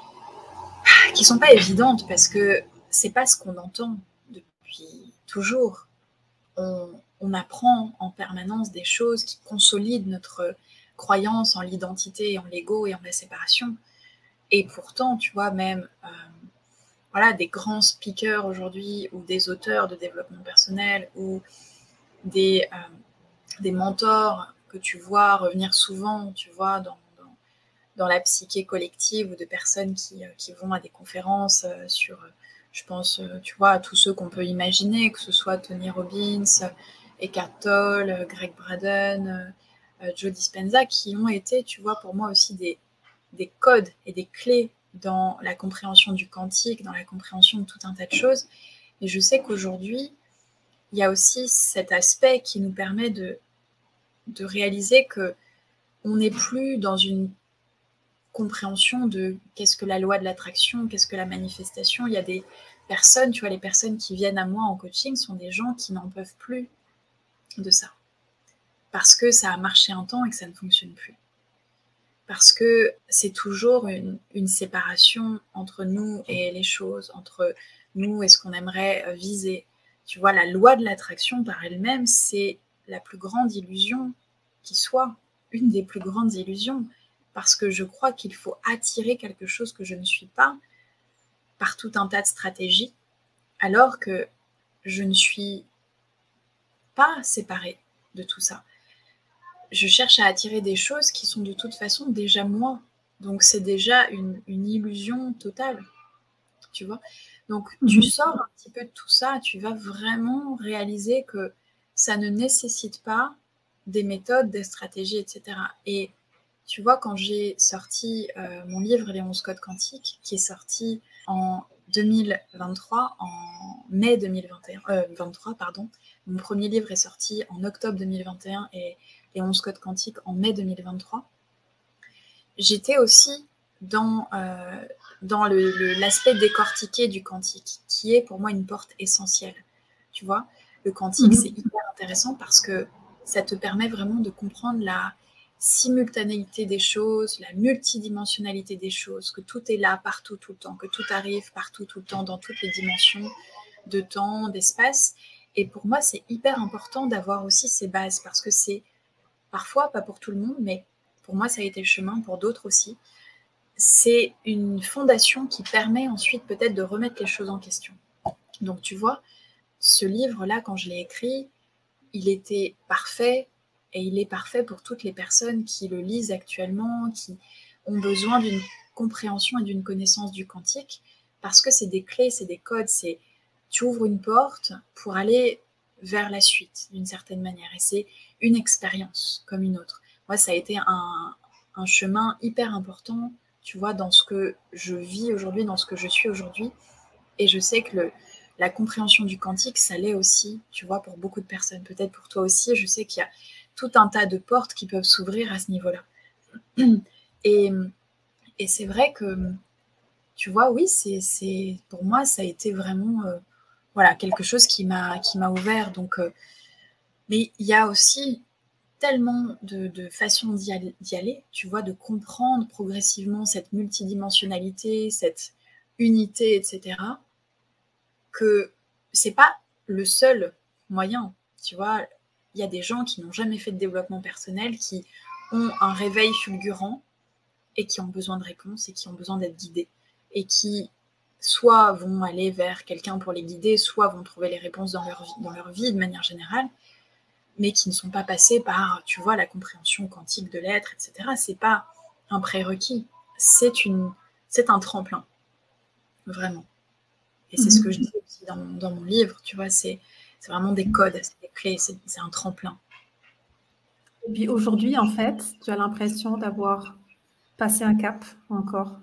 qui sont pas évidentes, parce que c'est pas ce qu'on entend depuis toujours. On, on apprend en permanence des choses qui consolident notre croyance en l'identité, en l'ego et en la séparation. Et pourtant, tu vois, même euh, voilà, des grands speakers aujourd'hui, ou des auteurs de développement personnel, ou des, euh, des mentors que tu vois revenir souvent, tu vois, dans dans la psyché collective, ou de personnes qui, qui vont à des conférences sur, je pense, tu vois, à tous ceux qu'on peut imaginer, que ce soit Tony Robbins, Eckhart Tolle, Greg Braden, Joe Dispenza, qui ont été, tu vois, pour moi aussi des, des codes et des clés dans la compréhension du quantique, dans la compréhension de tout un tas de choses. Et je sais qu'aujourd'hui, il y a aussi cet aspect qui nous permet de, de réaliser qu'on n'est plus dans une compréhension de qu'est-ce que la loi de l'attraction, qu'est-ce que la manifestation. Il y a des personnes, tu vois, les personnes qui viennent à moi en coaching sont des gens qui n'en peuvent plus de ça. Parce que ça a marché un temps et que ça ne fonctionne plus. Parce que c'est toujours une, une séparation entre nous et les choses, entre nous et ce qu'on aimerait viser. Tu vois, la loi de l'attraction par elle-même, c'est la plus grande illusion qui soit, une des plus grandes illusions. Parce que je crois qu'il faut attirer quelque chose que je ne suis pas par tout un tas de stratégies, alors que je ne suis pas séparée de tout ça. Je cherche à attirer des choses qui sont de toute façon déjà moi. Donc c'est déjà une, une illusion totale, tu vois. Donc mmh. tu sors un petit peu de tout ça, tu vas vraiment réaliser que ça ne nécessite pas des méthodes, des stratégies, et cetera. Et tu vois, quand j'ai sorti euh, mon livre Les onze codes quantiques, qui est sorti en deux mille vingt-trois, en mai deux mille vingt et un, euh, vingt-trois, pardon. Mon premier livre est sorti en octobre deux mille vingt et un et Les onze codes quantiques en mai deux mille vingt-trois. J'étais aussi dans euh, dans le, le, l'aspect décortiqué du quantique, qui est pour moi une porte essentielle. Tu vois, le quantique, mmh. c'est hyper intéressant parce que ça te permet vraiment de comprendre la simultanéité des choses, la multidimensionnalité des choses, que tout est là, partout, tout le temps, que tout arrive partout, tout le temps, dans toutes les dimensions de temps, d'espace. Et pour moi, c'est hyper important d'avoir aussi ces bases parce que c'est parfois, pas pour tout le monde, mais pour moi, ça a été le chemin, pour d'autres aussi. C'est une fondation qui permet ensuite peut-être de remettre les choses en question. Donc, tu vois, ce livre-là, quand je l'ai écrit, il était parfait et il est parfait pour toutes les personnes qui le lisent actuellement, qui ont besoin d'une compréhension et d'une connaissance du quantique, parce que c'est des clés, c'est des codes, c'est tu ouvres une porte pour aller vers la suite d'une certaine manière et c'est une expérience comme une autre. Moi, ça a été un, un chemin hyper important, tu vois, dans ce que je vis aujourd'hui, dans ce que je suis aujourd'hui, et je sais que le la compréhension du quantique, ça l'est aussi, tu vois, pour beaucoup de personnes. Peut-être pour toi aussi, je sais qu'il y a tout un tas de portes qui peuvent s'ouvrir à ce niveau-là. Et, et c'est vrai que, tu vois, oui, c'est, c'est, pour moi, ça a été vraiment euh, voilà, quelque chose qui m'a, qui m'a ouvert. Donc, euh, mais il y a aussi tellement de, de façons d'y aller, d'y aller, tu vois, de comprendre progressivement cette multidimensionnalité, cette unité, et cetera, que c'est pas le seul moyen, tu vois. Il y a des gens qui n'ont jamais fait de développement personnel, qui ont un réveil fulgurant et qui ont besoin de réponses et qui ont besoin d'être guidés et qui soit vont aller vers quelqu'un pour les guider, soit vont trouver les réponses dans leur vie, dans leur vie de manière générale, mais qui ne sont pas passés par, tu vois, la compréhension quantique de l'être, et cetera. C'est pas un prérequis, c'est, une, c'est un tremplin, vraiment. Et c'est mmh. ce que je dis aussi dans mon, dans mon livre, tu vois, c'est, c'est vraiment des codes, c'est des clés, c'est, c'est un tremplin. Et puis aujourd'hui, en fait, tu as l'impression d'avoir passé un cap encore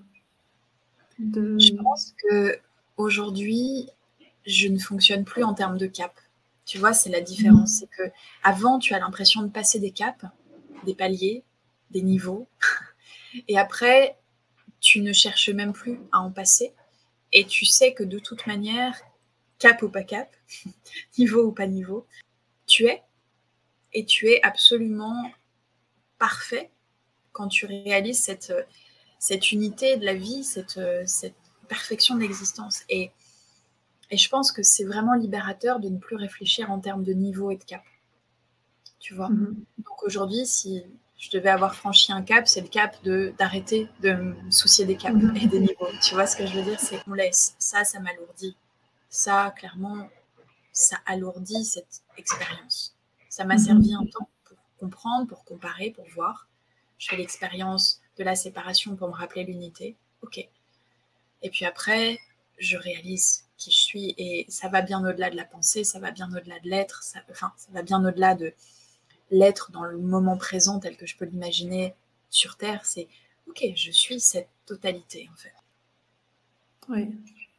de... Je pense qu'aujourd'hui, je ne fonctionne plus en termes de cap. Tu vois, c'est la différence. Mmh. C'est que avant, tu as l'impression de passer des caps, des paliers, des niveaux. Et après, tu ne cherches même plus à en passer. Et tu sais que de toute manière, cap ou pas cap, niveau ou pas niveau, tu es. Et tu es absolument parfait quand tu réalises cette, cette unité de la vie, cette, cette perfection de l'existence. Et, et je pense que c'est vraiment libérateur de ne plus réfléchir en termes de niveau et de cap. Tu vois. Mm-hmm. Donc aujourd'hui, si je devais avoir franchi un cap, c'est le cap de, d'arrêter de me soucier des caps mm-hmm. et des niveaux. Tu vois ce que je veux dire? C'est qu'on laisse. Ça, ça m'alourdit. Ça, clairement, ça alourdit cette expérience. Ça m'a mm-hmm. servi un temps pour comprendre, pour comparer, pour voir. Je fais l'expérience de la séparation pour me rappeler l'unité. Ok. Et puis après, je réalise qui je suis et ça va bien au-delà de la pensée, ça va bien au-delà de l'être, ça, enfin, ça va bien au-delà de l'être dans le moment présent tel que je peux l'imaginer sur Terre. C'est ok, je suis cette totalité en fait. Oui.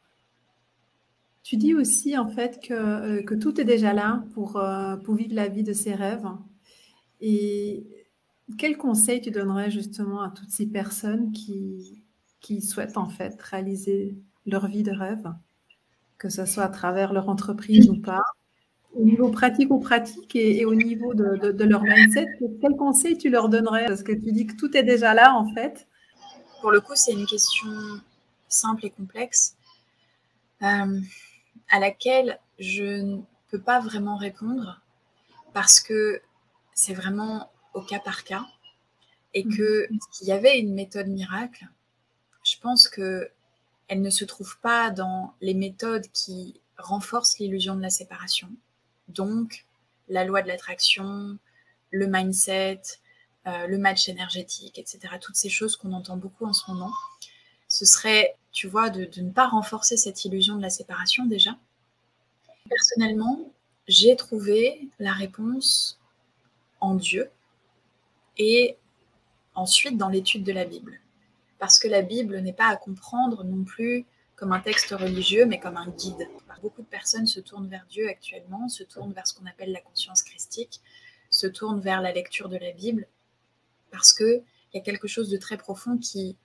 Tu dis aussi en fait que, euh, que tout est déjà là pour, euh, pour vivre la vie de ses rêves. Et quel conseil tu donnerais justement à toutes ces personnes qui, qui souhaitent en fait réaliser leur vie de rêve, que ce soit à travers leur entreprise ou pas, au niveau pratique ou pratique et, et au niveau de, de, de leur mindset, quel conseil tu leur donnerais? Parce que tu dis que tout est déjà là en fait. Pour le coup, c'est une question simple et complexe euh, à laquelle je ne peux pas vraiment répondre parce que c'est vraiment au cas par cas et que mmh. s'il y avait une méthode miracle, je pense qu'elle ne se trouve pas dans les méthodes qui renforcent l'illusion de la séparation. Donc, la loi de l'attraction, le mindset, euh, le match énergétique, et cetera. Toutes ces choses qu'on entend beaucoup en ce moment. Ce serait, tu vois, de, de ne pas renforcer cette illusion de la séparation déjà. Personnellement, j'ai trouvé la réponse en Dieu et ensuite dans l'étude de la Bible. Parce que la Bible n'est pas à comprendre non plus comme un texte religieux, mais comme un guide. Beaucoup de personnes se tournent vers Dieu actuellement, se tournent vers ce qu'on appelle la conscience christique, se tournent vers la lecture de la Bible, parce qu'il y a quelque chose de très profond qui,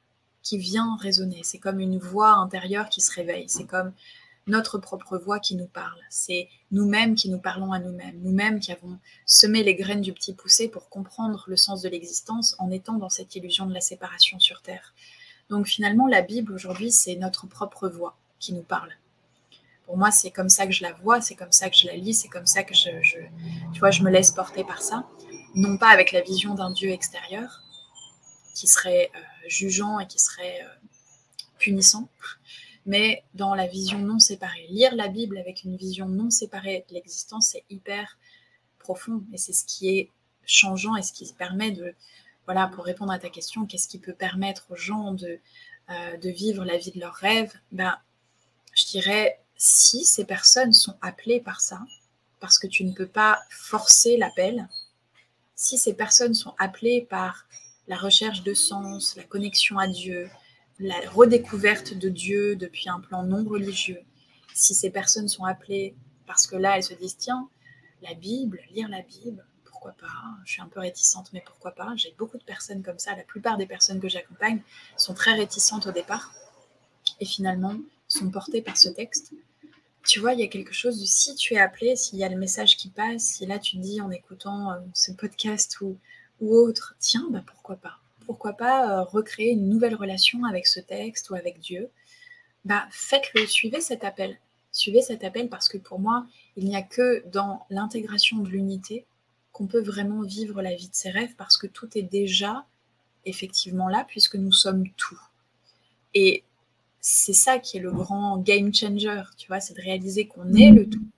qui vient résonner. C'est comme une voix intérieure qui se réveille. C'est comme notre propre voix qui nous parle. C'est nous-mêmes qui nous parlons à nous-mêmes. Nous-mêmes qui avons semé les graines du petit poussé pour comprendre le sens de l'existence en étant dans cette illusion de la séparation sur Terre. Donc finalement, la Bible aujourd'hui, c'est notre propre voix qui nous parle. Pour moi, c'est comme ça que je la vois, c'est comme ça que je la lis, c'est comme ça que je, je, tu vois, je me laisse porter par ça. Non pas avec la vision d'un Dieu extérieur qui serait euh, jugeant et qui serait euh, punissant, mais dans la vision non séparée. Lire la Bible avec une vision non séparée de l'existence, c'est hyper profond et c'est ce qui est changeant et ce qui permet de, voilà, pour répondre à ta question, qu'est-ce qui peut permettre aux gens de, euh, de vivre la vie de leurs rêves? Ben, je dirais, si ces personnes sont appelées par ça, parce que tu ne peux pas forcer l'appel, si ces personnes sont appelées par la recherche de sens, la connexion à Dieu, la redécouverte de Dieu depuis un plan non religieux, si ces personnes sont appelées parce que là, elles se disent, tiens, la Bible, lire la Bible, pourquoi pas, je suis un peu réticente, mais pourquoi pas, j'ai beaucoup de personnes comme ça, la plupart des personnes que j'accompagne sont très réticentes au départ, et finalement sont portées par ce texte. Tu vois, il y a quelque chose de, si tu es appelé, s'il y a le message qui passe, si là tu te dis en écoutant euh, ce podcast ou, ou autre, tiens, bah pourquoi pas Pourquoi pas euh, recréer une nouvelle relation avec ce texte ou avec Dieu? Bah faites-le, suivez cet appel. Suivez cet appel parce que pour moi, il n'y a que dans l'intégration de l'unité qu'on peut vraiment vivre la vie de ses rêves parce que tout est déjà effectivement là puisque nous sommes tout. Et c'est ça qui est le grand game changer, tu vois, c'est de réaliser qu'on est le tout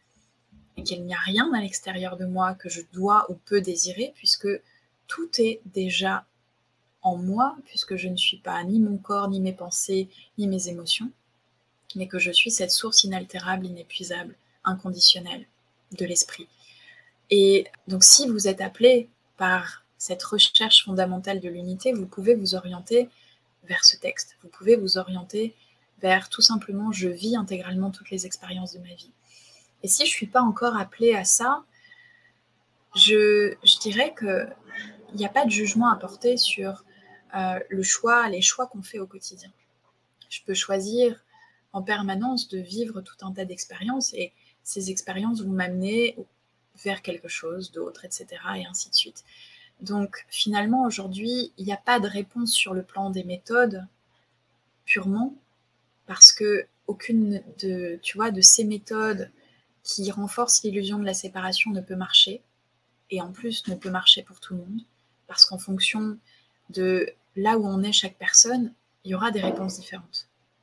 et qu'il n'y a rien à l'extérieur de moi que je dois ou peux désirer puisque tout est déjà en moi, puisque je ne suis pas ni mon corps, ni mes pensées, ni mes émotions, mais que je suis cette source inaltérable, inépuisable, inconditionnelle de l'esprit. Et donc si vous êtes appelé par cette recherche fondamentale de l'unité, vous pouvez vous orienter vers ce texte. Vous pouvez vous orienter vers tout simplement je vis intégralement toutes les expériences de ma vie. Et si je ne suis pas encore appelée à ça, je, je dirais qu'il n'y a pas de jugement à porter sur euh, le choix, les choix qu'on fait au quotidien. Je peux choisir en permanence de vivre tout un tas d'expériences et ces expériences vont m'amener vers quelque chose d'autre, et cetera et ainsi de suite. Donc finalement aujourd'hui, il n'y a pas de réponse sur le plan des méthodes purement parce que aucune de, tu vois, de ces méthodes qui renforcent l'illusion de la séparation ne peut marcher et en plus ne peut marcher pour tout le monde parce qu'en fonction de là où on est chaque personne, il y aura des réponses différentes.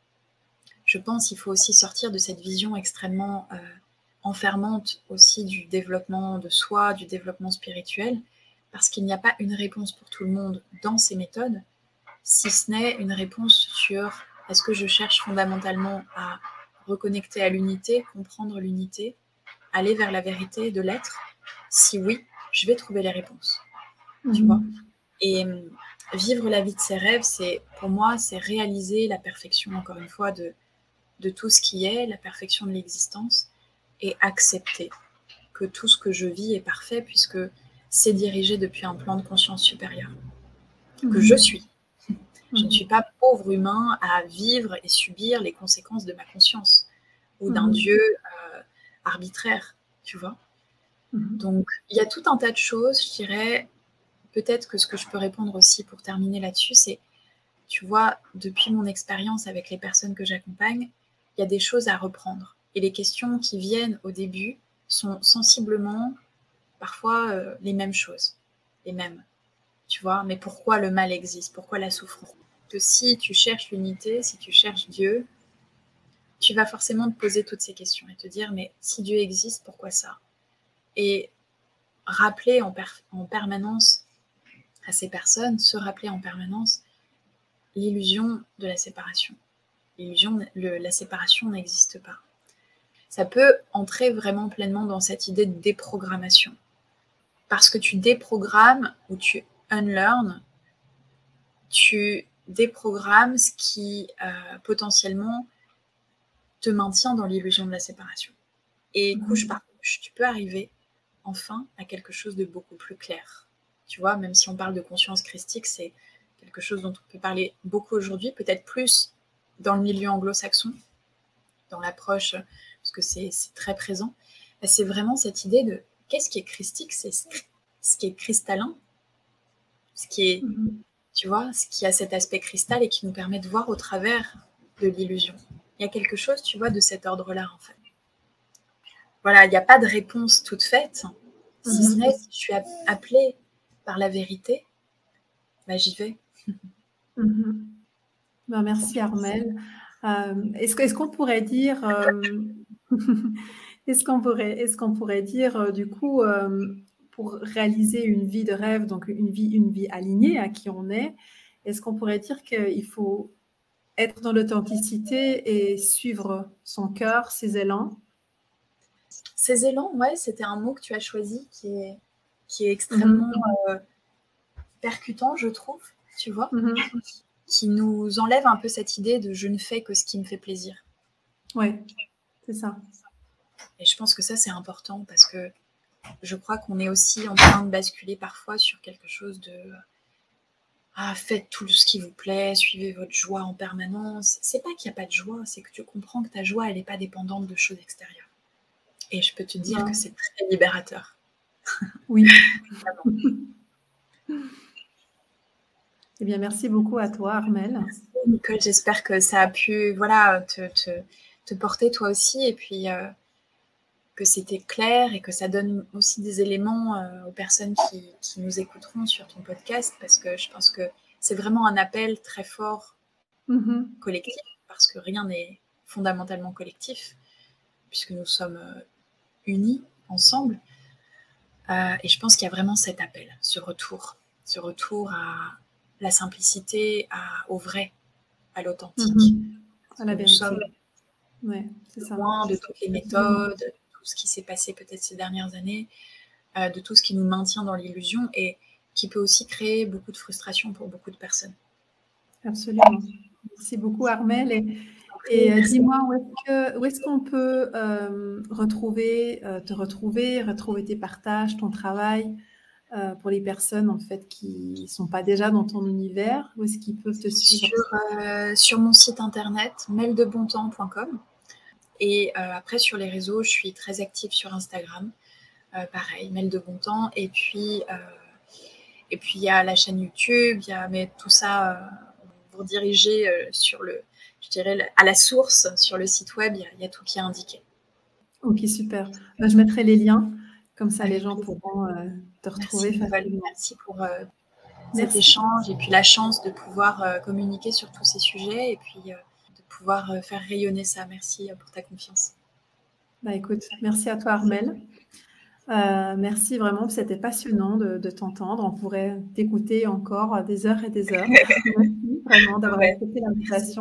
Je pense qu'il faut aussi sortir de cette vision extrêmement euh, enfermante aussi du développement de soi, du développement spirituel, parce qu'il n'y a pas une réponse pour tout le monde dans ces méthodes, si ce n'est une réponse sur est-ce que je cherche fondamentalement à reconnecter à l'unité, comprendre l'unité, aller vers la vérité de l'être. Si oui, je vais trouver les réponses. Mmh. Tu vois ? Et vivre la vie de ses rêves, c'est, pour moi, c'est réaliser la perfection, encore une fois, de, de tout ce qui est, la perfection de l'existence, et accepter que tout ce que je vis est parfait, puisque c'est dirigé depuis un plan de conscience supérieur, mmh. que je suis. Mmh. Je ne suis pas pauvre humain à vivre et subir les conséquences de ma conscience, ou d'un mmh. Dieu euh, arbitraire, tu vois. Mmh. Donc, il y a tout un tas de choses, je dirais. Peut-être que ce que je peux répondre aussi pour terminer là-dessus, c'est, tu vois, depuis mon expérience avec les personnes que j'accompagne, il y a des choses à reprendre. Et les questions qui viennent au début sont sensiblement, parfois, euh, les mêmes choses. Les mêmes, tu vois. Mais pourquoi le mal existe? Pourquoi la souffrance? Que si tu cherches l'unité, si tu cherches Dieu, tu vas forcément te poser toutes ces questions et te dire, mais si Dieu existe, pourquoi ça? Et rappeler en, per- en permanence à ces personnes, se rappeler en permanence l'illusion de la séparation. L'illusion, le, la séparation n'existe pas. Ça peut entrer vraiment pleinement dans cette idée de déprogrammation. Parce que tu déprogrammes ou tu unlearn, tu déprogrammes ce qui euh, potentiellement te maintient dans l'illusion de la séparation. Et couche par couche, tu peux arriver enfin à quelque chose de beaucoup plus clair. Tu vois, même si on parle de conscience christique, c'est quelque chose dont on peut parler beaucoup aujourd'hui, peut-être plus dans le milieu anglo-saxon, dans l'approche, parce que c'est très présent. C'est vraiment cette idée de qu'est-ce qui est christique, c'est ce qui est cristallin, ce qui est, mm-hmm. tu vois, ce qui a cet aspect cristal et qui nous permet de voir au travers de l'illusion. Il y a quelque chose, tu vois, de cet ordre-là, en fait. Voilà, il n'y a pas de réponse toute faite, si mm-hmm. ce n'est si je suis appelée par la vérité, bah, j'y vais. Mm-hmm. Ben, merci Armelle. Euh, est-ce, est-ce qu'on pourrait dire, euh, est-ce qu'on pourrait, est-ce qu'on pourrait dire euh, du coup, euh, pour réaliser une vie de rêve, donc une vie, une vie alignée à qui on est, est-ce qu'on pourrait dire qu'il faut être dans l'authenticité et suivre son cœur, ses élans? Ces élans, ouais, c'était un mot que tu as choisi qui est, qui est extrêmement mm-hmm. euh, percutant, je trouve, tu vois, mm-hmm. qui nous enlève un peu cette idée de je ne fais que ce qui me fait plaisir. Ouais, c'est ça. Et je pense que ça, c'est important parce que je crois qu'on est aussi en train de basculer parfois sur quelque chose de ah, faites tout ce qui vous plaît, suivez votre joie en permanence. C'est pas qu'il n'y a pas de joie, c'est que tu comprends que ta joie, elle n'est pas dépendante de choses extérieures. Et je peux te dire non. que c'est très libérateur. Oui. Eh bien, merci beaucoup à toi, Armelle. Merci, Nicole. J'espère que ça a pu voilà, te, te, te porter toi aussi et puis euh, que c'était clair et que ça donne aussi des éléments euh, aux personnes qui, qui nous écouteront sur ton podcast parce que je pense que c'est vraiment un appel très fort mm-hmm. collectif parce que rien n'est fondamentalement collectif puisque nous sommes euh, unis ensemble. Euh, et je pense qu'il y a vraiment cet appel, ce retour, ce retour à la simplicité, à, au vrai, à l'authentique. Mm-hmm. À la vérité. Nous sommes ouais, c'est ça. loin de toutes les méthodes, de tout ce qui s'est passé peut-être ces dernières années, euh, de tout ce qui nous maintient dans l'illusion et qui peut aussi créer beaucoup de frustration pour beaucoup de personnes. Absolument. Merci beaucoup, Armelle. Et, et euh, dis-moi, où est-ce que, où est-ce qu'on peut euh, retrouver, euh, te retrouver, retrouver tes partages, ton travail euh, pour les personnes en fait qui ne sont pas déjà dans ton univers? Où est-ce qu'ils peuvent te suivre? Sur, euh, sur mon site internet, mail de bon temps point com. Et euh, après, sur les réseaux, je suis très active sur Instagram. Euh, pareil, mail de bon temps. Et puis, euh, et puis il y a la chaîne YouTube, il y a, mais tout ça, euh, vous redirigez euh, sur le, je dirais, à la source, sur le site web, il y a, il y a tout qui est indiqué. Ok, super. Ben, je mettrai les liens, comme ça les gens pourront euh, te retrouver merci, facilement. Merci pour euh, cet merci. échange et puis la chance de pouvoir euh, communiquer sur tous ces sujets et puis euh, de pouvoir euh, faire rayonner ça. Merci pour ta confiance. Bah, écoute, merci à toi Armelle. Euh, merci vraiment, c'était passionnant de, de t'entendre. On pourrait t'écouter encore des heures et des heures. Merci vraiment d'avoir ouais. accepté l'invitation.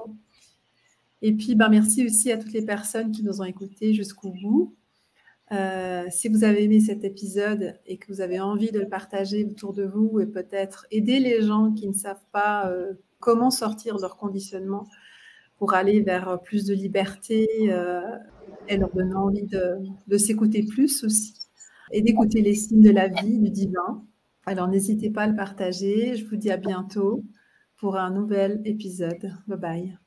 Et puis, ben, merci aussi à toutes les personnes qui nous ont écoutés jusqu'au bout. Euh, si vous avez aimé cet épisode et que vous avez envie de le partager autour de vous et peut-être aider les gens qui ne savent pas euh, comment sortir de leur conditionnement pour aller vers plus de liberté euh, et leur donner envie de, de s'écouter plus aussi et d'écouter les signes de la vie, du divin. Alors, n'hésitez pas à le partager. Je vous dis à bientôt pour un nouvel épisode. Bye bye.